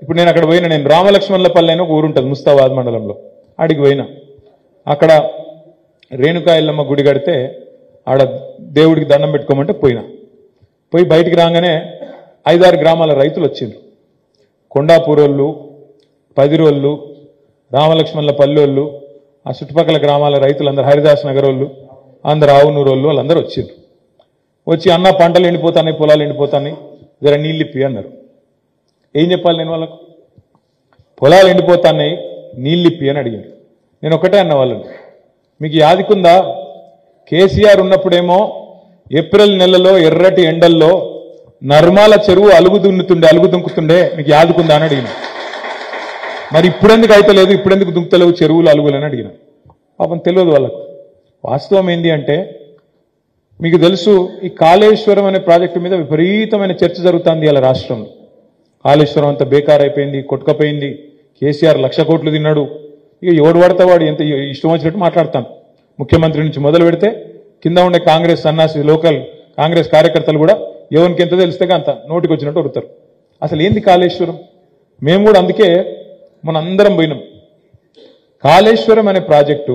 ఇప్పుడు నేను అక్కడ పోయినా, నేను రామలక్ష్మణులపల్లి అని ఒక ఊరు ఉంటుంది ముస్తాబాద్ మండలంలో, ఆడికి పోయినా. అక్కడ రేణుకా ఎల్లమ్మ గుడి కడితే ఆడ దేవుడికి దండం పెట్టుకోమంటే పోయినా. పోయి బయటికి రాగానే 5-6 గ్రామాల రైతులు వచ్చిండ్రు. కొండాపూరోళ్ళు, పదిరోళ్ళు, రామలక్ష్మణుల పల్లెళ్ళు, ఆ చుట్టుపక్కల గ్రామాల రైతులందరూ, హరిదాస్ నగర్ వాళ్ళు, అందరు ఆవునూరు వాళ్ళు, వాళ్ళందరూ వచ్చిండ్రు. వచ్చి అన్న పంటలు ఎండిపోతాయి, పొలాలు ఎండిపోతాయి, జర నీళ్ళు ఇప్పి అన్నారు. ఏం చెప్పాలి నేను వాళ్ళకు? పొలాలు ఎండిపోతాయి, నీళ్ళు ఇప్పి అని అడిగారు. నేను ఒకటే అన్న వాళ్ళని, మీకు యాదికుందా, కేసీఆర్ ఉన్నప్పుడేమో ఏప్రిల్ నెలలో ఎర్రటి ఎండల్లో నర్మాల చెరువు అలుగు దుంకుతుండే, మీకు యాదుకుందా అని అడిగిన. మరి ఇప్పుడెందుకు అయితే లేదు, ఇప్పుడెందుకు దుంకుతలేవు చెరువులు అలుగులని అడిగిన. పాపం తెలియదు వాళ్ళకు. వాస్తవం ఏంటి అంటే, మీకు తెలుసు ఈ కాళేశ్వరం అనే ప్రాజెక్టు మీద విపరీతమైన చర్చ జరుగుతుంది ఇలా రాష్ట్రంలో. కాళేశ్వరం అంతా బేకార్ అయిపోయింది, కొట్టుకపోయింది, కేసీఆర్ 1,00,000 కోట్లు తిన్నాడు. ఇక ఎవడు పడితే వాడు ఎంత ఇష్టం వచ్చినట్టు మాట్లాడతాను. ముఖ్యమంత్రి నుంచి మొదలు పెడితే కింద ఉండే కాంగ్రెస్ సన్నాసి లోకల్ కాంగ్రెస్ కార్యకర్తలు కూడా ఎవరికి ఎంత తెలిస్తే అంత నోటికి వచ్చినట్టు అడుగుతారు. అసలు ఏంది కాళేశ్వరం? మేము కూడా అందుకే మనందరం పోయినాం. కాళేశ్వరం అనే ప్రాజెక్టు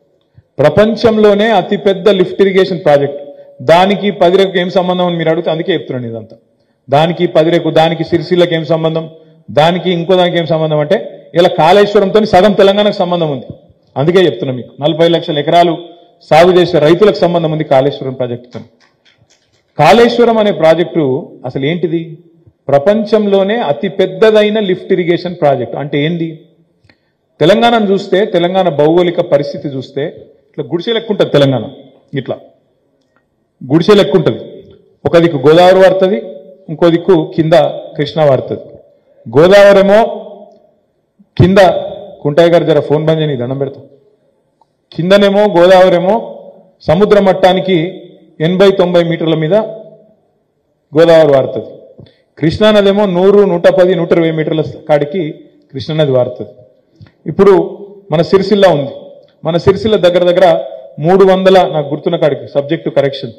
ప్రపంచంలోనే అతిపెద్ద లిఫ్ట్ ఇరిగేషన్ ప్రాజెక్టు. దానికి 10 రేకు ఏం సంబంధం అని మీరు అడిగితే అందుకే చెప్తున్నాను ఇదంతా. దానికి 10 రేకు, దానికి సిరిసిల్లకి ఏం సంబంధం, దానికి ఇంకో దానికి ఏం సంబంధం అంటే ఇలా కాళేశ్వరంతో సగం తెలంగాణకు సంబంధం ఉంది. అందుకే చెప్తున్నా మీకు 40 లక్షల ఎకరాలు సాగు చేసే రైతులకు సంబంధం ఉంది కాళేశ్వరం ప్రాజెక్టుతో. కాళేశ్వరం అనే ప్రాజెక్టు అసలు ఏంటిది? ప్రపంచంలోనే అతి పెద్దదైన లిఫ్ట్ ఇరిగేషన్ ప్రాజెక్టు. అంటే ఏంది? తెలంగాణను చూస్తే, తెలంగాణ భౌగోళిక పరిస్థితి చూస్తే ఇట్లా గుడిసె లెక్క ఉంటుంది తెలంగాణ. ఇట్లా గుడిసె లెక్క ఉంటుంది. ఒక దిక్కు గోదావరి వారుతుంది, ఇంకో దిక్కు కింద కృష్ణ వారుతుంది. గోదావరి ఏమో కింద, కుంటయ్య గారు జర ఫోన్ బంద్ చేయని దండం పెడతాం. కిందనేమో గోదావరి ఏమో సముద్ర మట్టానికి 80-90 మీటర్ల మీద గోదావరి వారుతుంది. కృష్ణానదేమో 100, 110, 120 మీటర్ల కాడికి కృష్ణానది వారుతుంది. ఇప్పుడు మన సిరిసిల్ల ఉంది. మన సిరిసిల్ల దగ్గర 300, నాకు గుర్తున్న కాడికి, సబ్జెక్టు కరెక్షన్,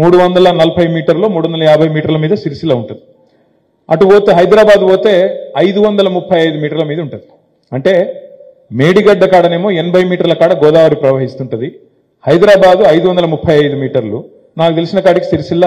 340 మీటర్లు, 350 మీటర్ల మీద సిరిసిల్ల ఉంటుంది. అటు పోతే హైదరాబాద్ పోతే 535 మీటర్ల మీద ఉంటుంది. అంటే మేడిగడ్డ కాడనేమో 80 మీటర్ల కాడ గోదావరి ప్రవహిస్తుంటుంది. హైదరాబాదు 535 మీటర్లు. నాకు తెలిసిన కాడికి సిరిసిల్ల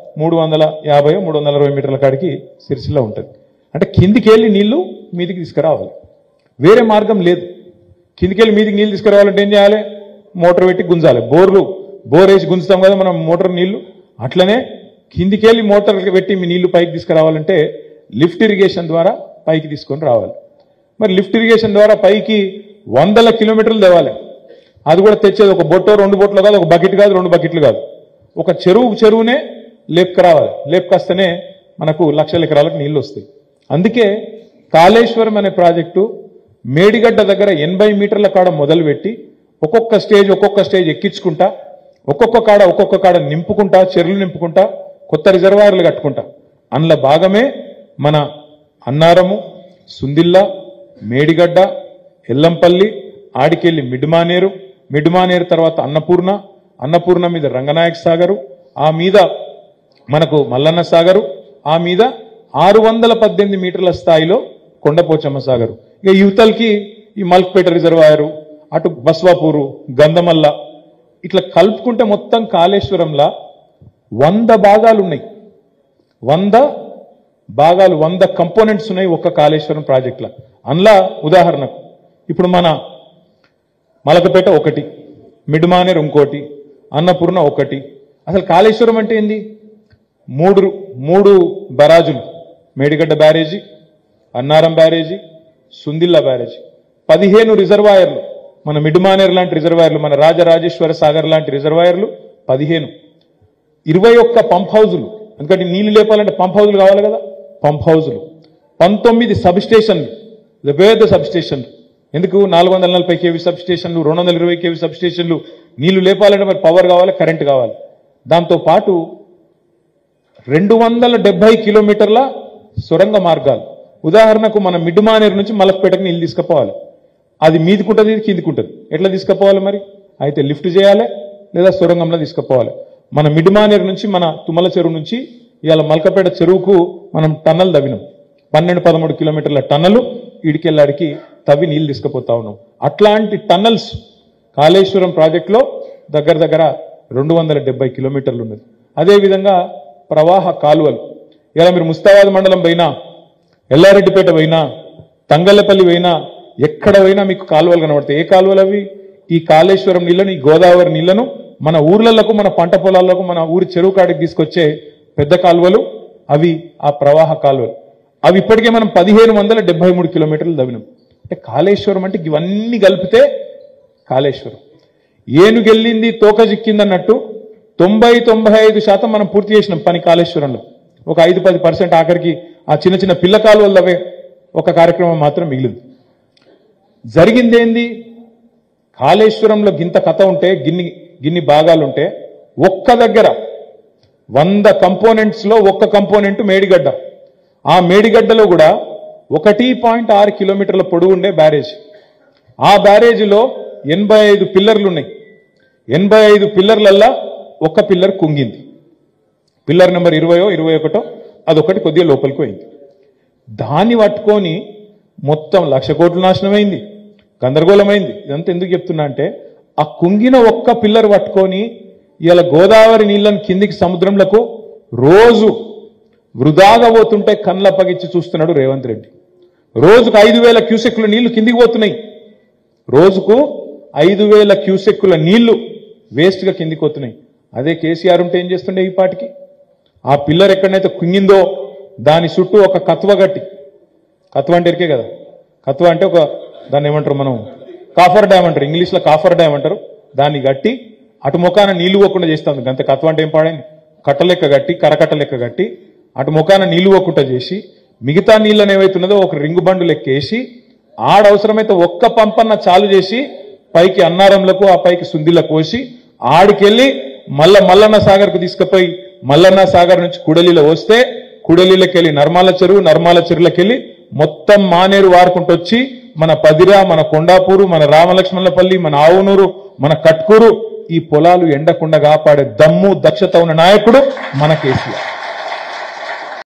350, 360 మీటర్ల కాడికి సిరిసిల్ల ఉంటుంది. అంటే కిందికి వెళ్ళి నీళ్లు మీదికి తీసుకురావాలి, వేరే మార్గం లేదు. కిందికి వెళ్ళి మీదికి నీళ్ళు తీసుకురావాలంటే ఏం చేయాలి? మోటార్ పెట్టి గుంజాలి. బోర్ వేసి గుంజుతాం కదా మనం మోటార్ నీళ్లు, అట్లనే కిందికి వెళ్ళి మోటార్ పెట్టి మీ నీళ్లు పైకి తీసుకురావాలంటే లిఫ్ట్ ఇరిగేషన్ ద్వారా పైకి తీసుకొని రావాలి. మరి లిఫ్ట్ ఇరిగేషన్ ద్వారా పైకి 100 కిలోమీటర్లు తేవాలి. అది కూడా తెచ్చేది ఒక బొట్టో 2 బొట్లు కాదు, ఒక బకెట్ కాదు, 2 బకెట్లు కాదు, ఒక చెరువునే లేపుకురావాలి. లేపుకొస్తేనే మనకు లక్షల ఎకరాలకు నీళ్లు వస్తాయి. అందుకే కాళేశ్వరం అనే ప్రాజెక్టు మేడిగడ్డ దగ్గర 80 మీటర్ల కాడ మొదలుపెట్టి ఒక్కొక్క స్టేజ్ ఎక్కించుకుంటా, ఒక్కొక్క కాడ నింపుకుంటా, చెరువులు నింపుకుంటా, కొత్త రిజర్వాయర్లు కట్టుకుంటా. అందులో భాగమే మన అన్నారము, సుందిల్ల, మేడిగడ్డ, ఎల్లంపల్లి, ఆడికెళ్ళి మిడ్మానేరు తర్వాత అన్నపూర్ణ మీద రంగనాయక సాగరు, ఆ మీద మనకు మల్లన్న సాగరు, ఆ మీద 618 మీటర్ల స్థాయిలో కొండపోచమ్మ సాగరు. ఇక యువతలకి ఈ మల్క్పేట రిజర్వాయరు, అటు బస్వాపూరు, గంధమల్ల, ఇట్లా కలుపుకుంటే మొత్తం కాళేశ్వరంలా 100 భాగాలు ఉన్నాయి. 100 భాగాలు, 100 కంపోనెంట్స్ ఉన్నాయి ఒక్క కాళేశ్వరం ప్రాజెక్టులో. అందులో ఉదాహరణకు ఇప్పుడు మన మలకపేట ఒకటి, మిడ్మానేర్ ఇంకోటి, అన్నపూర్ణ ఒకటి. అసలు కాళేశ్వరం అంటే ఏంది? 3 బరాజులు, మేడిగడ్డ బ్యారేజీ, అన్నారం బ్యారేజీ, సుందిల్ల బ్యారేజీ, 15 రిజర్వాయర్లు, మన మిడ్మానేర్ లాంటి రిజర్వాయర్లు, మన రాజరాజేశ్వర సాగర్ లాంటి రిజర్వాయర్లు 15, 21 పంప్ హౌజులు, ఎందుకంటే నీళ్లు లేపాలంటే పంప్ హౌజులు కావాలి కదా, పంప్ హౌజులు, 19 సబ్ స్టేషన్లు, పెద్ద సబ్ స్టేషన్లు. ఎందుకు? 440 kV సబ్ స్టేషన్లు, 220 kV సబ్ స్టేషన్లు. నీళ్లు లేపాలంటే మరి పవర్ కావాలి, కరెంట్ కావాలి. దాంతో పాటు 270 కిలోమీటర్ల సొరంగ మార్గాలు. ఉదాహరణకు మన మిడ్మానేరు నుంచి మలక్పేటకు నీళ్ళు తీసుకుపోవాలి. అది మీదికుంటుంది, ఇది కిందికుంటుంది. ఎట్లా తీసుకుపోవాలి మరి? అయితే లిఫ్ట్ చేయాలి లేదా సొరంగంలో తీసుకుపోవాలి. మన మిడ్మానేరు నుంచి, మన తుమ్మల చెరువు నుంచి ఇవాళ మలకపేట చెరువుకు మనం టన్నల్ తవ్వినాం. 12-13 కిలోమీటర్ల టన్నలు ఇడికెళ్ళాడికి తవ్వి నీళ్లు తీసుకుపోతా ఉన్నాం. అట్లాంటి టన్నల్స్ కాళేశ్వరం ప్రాజెక్టులో దగ్గర దగ్గర 270 కిలోమీటర్లు ఉన్నది. అదేవిధంగా ప్రవాహ కాలువలు, ఇలా మీరు ముస్తాబాద్ మండలం పోయినా, ఎల్లారెడ్డిపేట పోయినా, తంగళ్లపల్లి పోయినా, ఎక్కడ పోయినా మీకు కాలువలు కనబడతాయి. ఏ కాలువలు అవి? ఈ కాళేశ్వరం నీళ్లను, ఈ గోదావరి నీళ్లను మన ఊర్లకు, మన పంట పొలాలకు, మన ఊరి చెరువు కాడికి తీసుకొచ్చే పెద్ద కాలువలు అవి, ఆ ప్రవాహ కాలువలు. అవి ఇప్పటికే మనం 1573 కిలోమీటర్లు తవ్వినాం. అంటే కాళేశ్వరం అంటే ఇవన్నీ కలిపితే కాళేశ్వరం. ఏనుగెళ్ళింది తోక చిక్కింది అన్నట్టు 90-95% మనం పూర్తి చేసినాం పని కాళేశ్వరంలో. ఒక 5-10% ఆఖరికి ఆ చిన్న చిన్న పిల్ల కాలువలవే ఒక కార్యక్రమం మాత్రం మిగిలింది. జరిగిందేంది? కాళేశ్వరంలో గింత కథ ఉంటే, గిన్ని భాగాలుంటే, ఒక్క దగ్గర 100 కంపోనెంట్స్ లో ఒక్క కంపోనెంట్ మేడిగడ్డ. ఆ మేడిగడ్డలో కూడా 1.6 కిలోమీటర్ల పొడవు ఉండే బ్యారేజ్. ఆ బ్యారేజీలో 85 పిల్లర్లు ఉన్నాయి. 85 పిల్లర్లల్లా ఒక పిల్లర్ కుంగింది. పిల్లర్ నెంబర్ 20-21 అదొకటి కొద్దిగా లోపలికి పోయింది. దాన్ని పట్టుకొని మొత్తం 1,00,000 కోట్లు నాశనమైంది, గందరగోళమైంది. ఇదంతా ఎందుకు చెప్తున్నా అంటే, ఆ కుంగిన ఒక్క పిల్లర్ పట్టుకొని ఇలా గోదావరి నీళ్లను కిందికి సముద్రంలకు రోజు వృధాగా పోతుంటే కళ్ళ పగిచ్చి చూస్తున్నాడు రేవంత్ రెడ్డి. రోజుకు 5,000 క్యూసెక్కుల నీళ్లు కిందికి పోతున్నాయి. రోజుకు 5,000 క్యూసెక్కుల నీళ్లు వేస్ట్ గా కిందికి పోతున్నాయి. అదే కేసీఆర్ ఉంటే ఏం చేస్తుండే ఈ పాటికి? ఆ పిల్లర్ ఎక్కడైతే కుంగిందో దాని చుట్టూ ఒక కత్వ గట్టి, కత్వ అంటే ఎరికే కదా, కత్వ అంటే ఒక దాన్ని ఏమంటారు మనం, కాఫర్ డ్యామ్ అంటారు, ఇంగ్లీష్ లో కాఫర్ డ్యామ్ అంటారు. దాన్ని గట్టి అటు ముఖాన నీళ్లు పోకుండా చేస్తాం. అంతే కత్వ అంటే ఏం పాడైంది? కట్టలెక్క గట్టి, కరకట్ట లెక్క గట్టి అటు ముఖాన నీళ్లు పోకుండా చేసి, మిగతా నీళ్ళని ఏవైతున్నదో ఒక రింగు బండు లెక్కేసి, ఆడవసరమైతే ఒక్క పంపన్న చాలు చేసి పైకి అన్నారంలకు, ఆ పైకి సుందిలకు పోసి, ఆడికెళ్ళి మల్లన్న సాగర్ కు తీసుకుపోయి మల్లన్న సాగర్ నుంచి కుడలిలో వస్తే, కుడలిలోకెళ్ళి నర్మాల చెరువు, నర్మాల చెరువులకెళ్ళి మొత్తం మానేరు వారుకుంటూ వచ్చి మన పదిరా, మన కొండాపూరు, మన రామలక్ష్మణపల్లి, మన ఆవునూరు, మన కట్కూరు, ఈ పొలాలు ఎండకుండా కాపాడే దమ్ము దక్షత ఉన్న నాయకుడు మన కేసీఆర్.